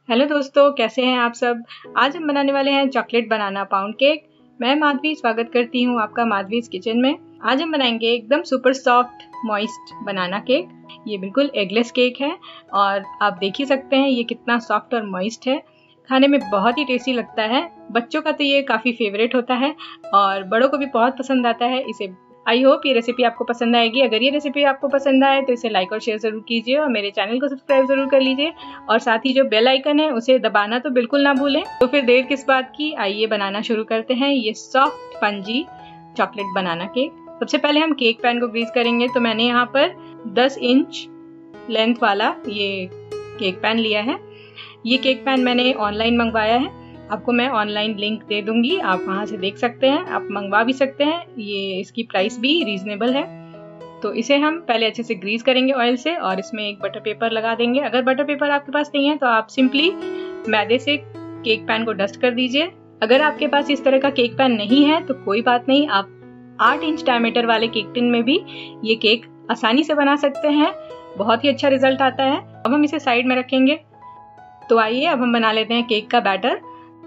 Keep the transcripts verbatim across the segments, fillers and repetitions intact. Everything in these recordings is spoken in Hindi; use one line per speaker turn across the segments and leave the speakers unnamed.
हेलो दोस्तों, कैसे हैं आप सब। आज हम बनाने वाले हैं चॉकलेट बनाना पाउंड केक। मैं माधवी स्वागत करती हूँ आपका माधवीज किचन में। आज हम बनाएंगे एकदम super soft moist banana cake. ये बिल्कुल एगलेस केक है और आप देख ही सकते हैं ये कितना सॉफ्ट और मॉइस्ट है। खाने में बहुत ही टेस्टी लगता है। बच्चों का तो ये काफ़ी फेवरेट होता है और बड़ों को भी बहुत पसंद आता है इसे। आई होप ये रेसिपी आपको पसंद आएगी। अगर ये रेसिपी आपको पसंद आए तो इसे लाइक और शेयर ज़रूर कीजिए और मेरे चैनल को सब्सक्राइब ज़रूर कर लीजिए और साथ ही जो बेल आइकन है उसे दबाना तो बिल्कुल ना भूलें। तो फिर देर किस बात की, आइए बनाना शुरू करते हैं ये soft spongy chocolate banana cake. सबसे पहले हम केक पैन को ग्रीस करेंगे। तो मैंने यहाँ पर दस इंच लेंथ वाला ये केक पैन लिया है। ये केक पैन मैंने ऑनलाइन मंगवाया है। आपको मैं ऑनलाइन लिंक दे दूंगी, आप वहाँ से देख सकते हैं, आप मंगवा भी सकते हैं। ये इसकी प्राइस भी रीजनेबल है। तो इसे हम पहले अच्छे से ग्रीस करेंगे ऑयल से और इसमें एक बटर पेपर लगा देंगे। अगर बटर पेपर आपके पास नहीं है तो आप सिंपली मैदे से केक पैन को डस्ट कर दीजिए। अगर आपके पास इस तरह का केक पैन नहीं है तो कोई बात नहीं, आप आठ इंच डायमीटर वाले केक टिन में भी ये केक आसानी से बना सकते हैं। बहुत ही अच्छा रिजल्ट आता है। अब हम इसे साइड में रखेंगे। तो आइए अब हम बना लेते हैं केक का बैटर।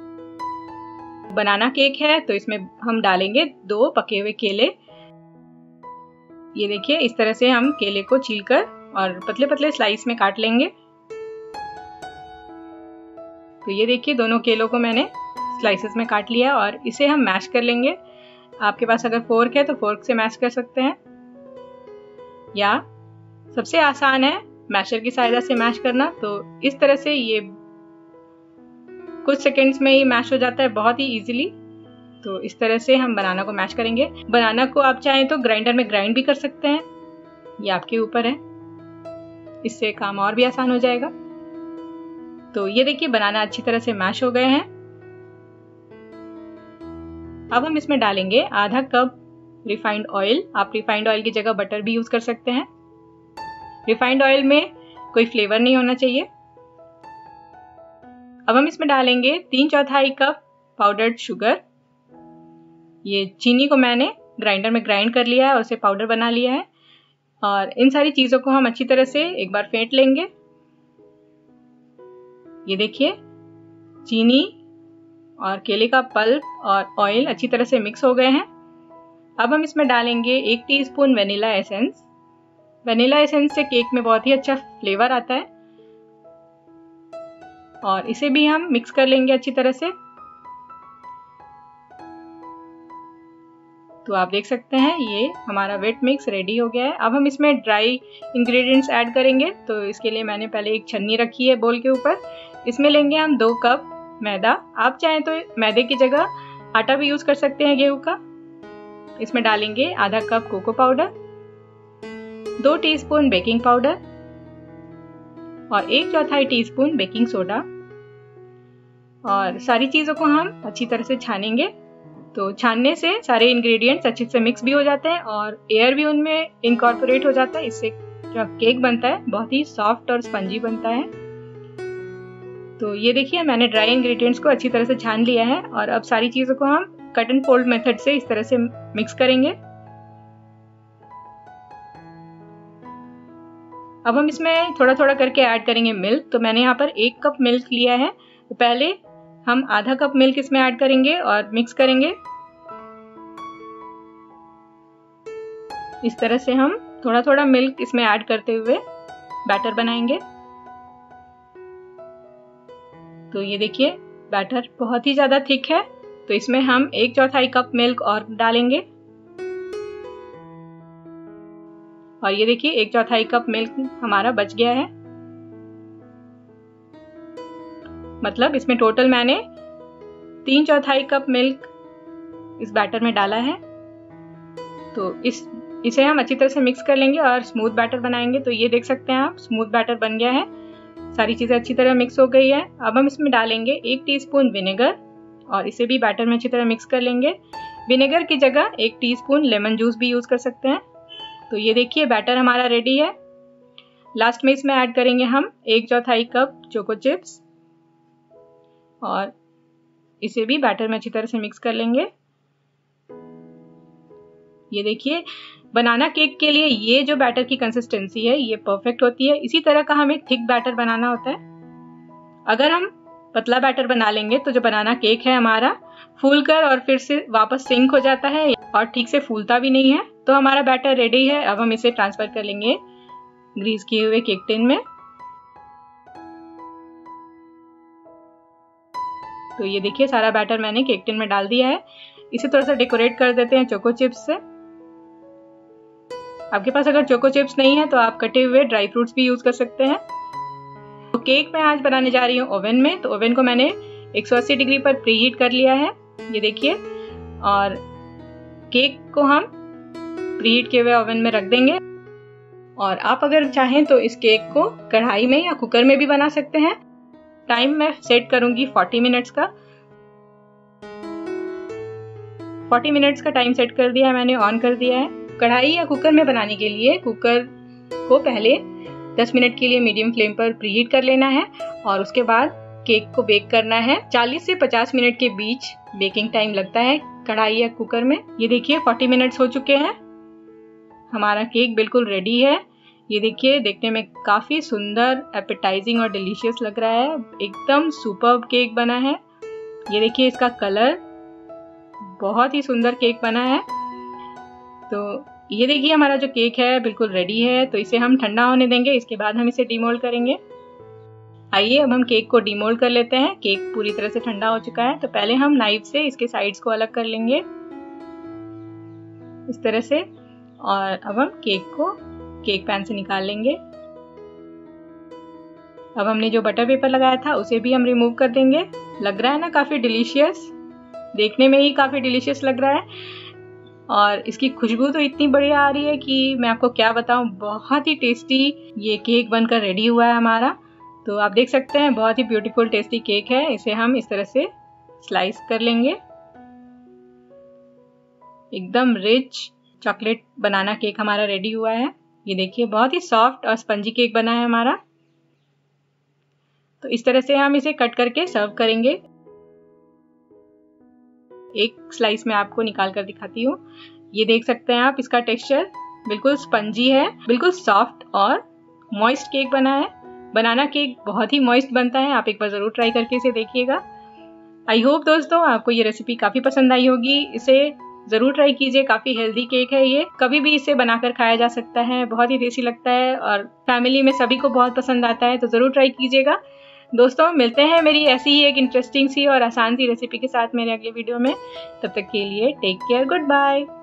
बनाना केक है तो इसमें हम डालेंगे दो पके हुए केले। ये देखिए, इस तरह से हम केले को छीलकर और पतले पतले स्लाइस में काट लेंगे। तो ये देखिए, दोनों केलों को मैंने स्लाइसेस में काट लिया और इसे हम मैश कर लेंगे। आपके पास अगर फोर्क है तो फोर्क से मैश कर सकते हैं, या सबसे आसान है मैशर की सहायता से मैश करना। तो इस तरह से ये कुछ सेकंड्स में ही मैश हो जाता है, बहुत ही इजीली। तो इस तरह से हम बनाना को मैश करेंगे। बनाना को आप चाहें तो ग्राइंडर में ग्राइंड भी कर सकते हैं, ये आपके ऊपर है। इससे काम और भी आसान हो जाएगा। तो ये देखिए, बनाना अच्छी तरह से मैश हो गए हैं। अब हम इसमें डालेंगे आधा कप रिफाइंड ऑयल। आप रिफाइंड ऑयल की जगह बटर भी यूज कर सकते हैं। रिफाइंड ऑयल में कोई फ्लेवर नहीं होना चाहिए। अब हम इसमें डालेंगे तीन चौथाई कप पाउडर्ड शुगर। ये चीनी को मैंने ग्राइंडर में ग्राइंड कर लिया है और उसे पाउडर बना लिया है। और इन सारी चीजों को हम अच्छी तरह से एक बार फेंट लेंगे। ये देखिए, चीनी और केले का पल्प और ऑयल अच्छी तरह से मिक्स हो गए हैं। अब हम इसमें डालेंगे एक teaspoon vanilla essence. Vanilla essence से केक में बहुत ही अच्छा फ्लेवर आता है और इसे भी हम मिक्स कर लेंगे अच्छी तरह से। तो आप देख सकते हैं ये हमारा वेट मिक्स रेडी हो गया है। अब हम इसमें ड्राई इंग्रेडिएंट्स ऐड करेंगे। तो इसके लिए मैंने पहले एक छन्नी रखी है बोल के ऊपर। इसमें लेंगे हम दो कप मैदा। आप चाहें तो मैदे की जगह आटा भी यूज कर सकते हैं, गेहूं का। इसमें डालेंगे आधा कप कोको पाउडर, दो टीस्पून बेकिंग पाउडर और एक चौथाई टीस्पून बेकिंग सोडा। और सारी चीजों को हम अच्छी तरह से छानेंगे। तो छानने से सारे इंग्रेडिएंट्स अच्छे से मिक्स भी हो जाते हैं और एयर भी उनमें इनकॉर्पोरेट हो जाता है। इससे जो केक बनता है बहुत ही सॉफ्ट और स्पंजी बनता है। तो ये देखिए, मैंने ड्राई इंग्रेडिएंट्स को अच्छी तरह से छान लिया है और अब सारी चीजों को हम कट एंड फोल्ड मेथड से इस तरह से मिक्स करेंगे। अब हम इसमें थोड़ा थोड़ा करके ऐड करेंगे मिल्क। तो मैंने यहाँ पर एक कप मिल्क लिया है। तो पहले हम आधा कप मिल्क इसमें ऐड करेंगे और मिक्स करेंगे। इस तरह से हम थोड़ा थोड़ा मिल्क इसमें ऐड करते हुए बैटर बनाएंगे। तो ये देखिए, बैटर बहुत ही ज्यादा थिक है। तो इसमें हम एक चौथाई कप मिल्क और डालेंगे और ये देखिए, एक चौथाई कप मिल्क हमारा बच गया है। मतलब इसमें टोटल मैंने तीन चौथाई कप मिल्क इस बैटर में डाला है। तो इस इसे हम अच्छी तरह से मिक्स कर लेंगे और स्मूथ बैटर बनाएंगे। तो ये देख सकते हैं आप, स्मूथ बैटर बन गया है। सारी चीजें अच्छी तरह मिक्स हो गई है। अब हम इसमें डालेंगे एक टीस्पून विनेगर और इसे भी बैटर में अच्छी तरह मिक्स कर लेंगे। विनेगर की जगह एक टीस्पून लेमन जूस भी यूज कर सकते हैं। तो ये देखिए, बैटर हमारा रेडी है। लास्ट में इसमें ऐड करेंगे हम एक चौथाई कप चोको चिप्स और इसे भी बैटर में अच्छी तरह से मिक्स कर लेंगे। ये देखिए, बनाना केक के लिए ये जो बैटर की कंसिस्टेंसी है ये परफेक्ट होती है। इसी तरह का हमें थिक बैटर बनाना होता है। अगर हम पतला बैटर बना लेंगे तो जो बनाना केक है हमारा फूल कर और फिर से वापस सिंक हो जाता है और ठीक से फूलता भी नहीं है। तो हमारा बैटर रेडी है। अब हम इसे ट्रांसफर कर लेंगे ग्रीस किए हुए केक टिन में। तो ये देखिए सारा बैटर मैंने केक टिन में डाल दिया है। इसे थोड़ा सा डेकोरेट कर देते हैं चोको चिप्स से। आपके पास अगर चोको चिप्स नहीं है तो आप कटे हुए ड्राई फ्रूट्स भी यूज कर सकते हैं। तो केक मैं आज बनाने जा रही हूँ ओवन में। तो ओवन को मैंने एक सौ अस्सी डिग्री पर प्री हीट कर लिया है, ये देखिए। और केक को हम प्री हीट किए हुए ओवन में रख देंगे। और आप अगर चाहें तो इस केक को कढ़ाई में या कुकर में भी बना सकते हैं। टाइम मैं सेट करूंगी चालीस मिनट्स का। चालीस मिनट्स का टाइम सेट कर दिया है मैंने, ऑन कर दिया है। कढ़ाई या कुकर में बनाने के लिए कुकर को पहले दस मिनट के लिए मीडियम फ्लेम पर प्रीहीट कर लेना है और उसके बाद केक को बेक करना है। चालीस से पचास मिनट के बीच बेकिंग टाइम लगता है कढ़ाई या कुकर में। ये देखिए चालीस मिनट्स हो चुके हैं। हमारा केक बिल्कुल रेडी है। ये देखिए देखने में काफी सुंदर, एपेटाइजिंग और डिलीशियस लग रहा है। एकदम सुपर्ब केक बना है। ये देखिए इसका कलर, बहुत ही सुंदर केक बना है। तो ये देखिए हमारा जो केक है बिल्कुल रेडी है। तो इसे हम ठंडा होने देंगे, इसके बाद हम इसे डीमोल्ड करेंगे। आइए अब हम केक को डीमोल्ड कर लेते हैं। केक पूरी तरह से ठंडा हो चुका है। तो पहले हम नाइफ से इसके साइड्स को अलग कर लेंगे इस तरह से। और अब हम केक को केक पैन से निकाल लेंगे। अब हमने जो बटर पेपर लगाया था उसे भी हम रिमूव कर देंगे। लग रहा है ना काफी डिलीशियस, देखने में ही काफी डिलीशियस लग रहा है। और इसकी खुशबू तो इतनी बढ़िया आ रही है कि मैं आपको क्या बताऊं। बहुत ही टेस्टी ये केक बनकर रेडी हुआ है हमारा। तो आप देख सकते हैं बहुत ही ब्यूटीफुल टेस्टी केक है। इसे हम इस तरह से स्लाइस कर लेंगे। एकदम रिच चॉकलेट बनाना केक हमारा रेडी हुआ है। ये देखिए बहुत ही सॉफ्ट और स्पंजी केक बना है हमारा। तो इस तरह से हम इसे कट करके सर्व करेंगे। एक स्लाइस में आपको निकाल कर दिखाती हूँ। ये देख सकते हैं आप, इसका टेक्सचर बिल्कुल स्पंजी है, बिल्कुल सॉफ्ट और मॉइस्ट केक बना है। बनाना केक बहुत ही मॉइस्ट बनता है। आप एक बार जरूर ट्राई करके इसे देखिएगा। आई होप दोस्तों आपको ये रेसिपी काफी पसंद आई होगी। इसे जरूर ट्राई कीजिए। काफी हेल्दी केक है ये, कभी भी इसे बनाकर खाया जा सकता है। बहुत ही टेस्टी लगता है और फैमिली में सभी को बहुत पसंद आता है। तो जरूर ट्राई कीजिएगा। दोस्तों मिलते हैं मेरी ऐसी ही एक इंटरेस्टिंग सी और आसान सी रेसिपी के साथ मेरे अगले वीडियो में। तब तक के लिए टेक केयर, गुड बाय।